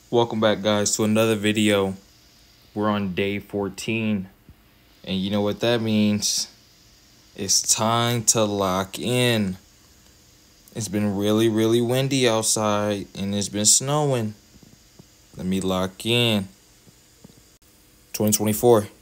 Welcome back, guys, to another video. We're on day 14, and you know what that means. It's time to lock in. It's been really windy outside, and it's been snowing. Let me lock in. 2024,